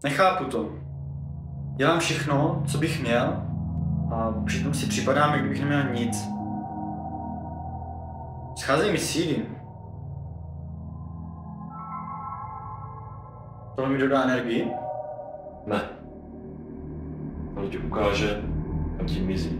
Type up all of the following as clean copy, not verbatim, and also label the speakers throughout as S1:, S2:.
S1: Nechápu to. Dělám všechno, co bych měl, a přitom si připadám, jak kdybych neměl nic. Scházejí mi síly. Tohle mi dodá energii?
S2: Ne. Ale ti ukáže, kam ti mizí.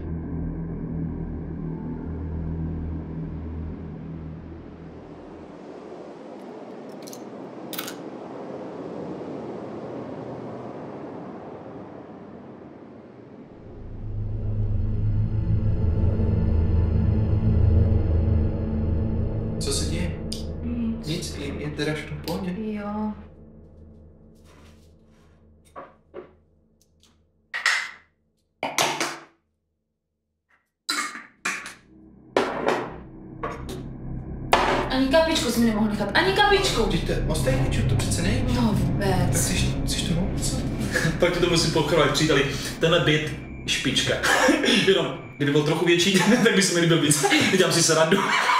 S3: Co se děje? Nic, je teda všechno v pohodě?
S4: Jo. Ani kapičku jsi mi nemohl nechat, ani kapičku!
S3: Dějte, ostajniču, to přece nejde.
S4: No vůbec.
S3: Tak chceš to moc?
S5: Tak ti to musím pokravat, příteli. Tenhle byt, špička. Jenom, kdyby byl trochu větší, tak by se mi líbil víc. Dělám si srandu.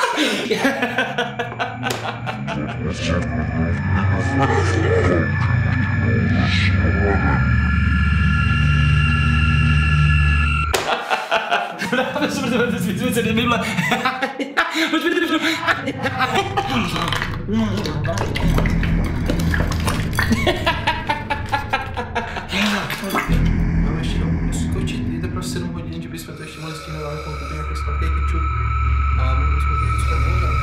S3: Máme ještě skočit, je to prostě 7 hodin, že bychom to ještě mohli stihnout, ale koupit nějaký sladký kečup. A mohli jsme to vždycky pohodat.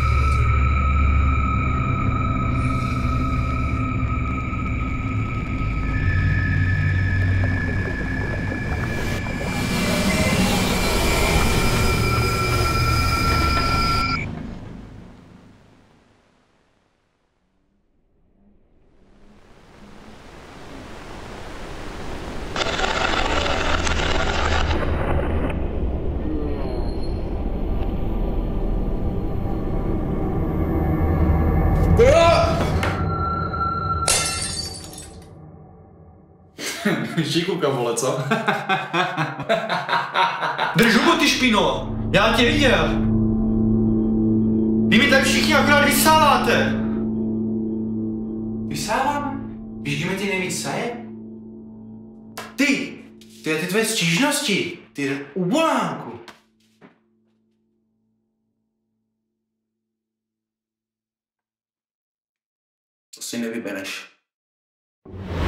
S5: Šíkuka, vole, co?
S1: Drž hubu, ty špino! Já tě viděl! Vy mi tady všichni akorát vysáváte!
S3: Vysáváme? Víš, kdy mi ty nejvíc saje? Ty tvoje stížnosti, ty ubolánku. To si nevybereš.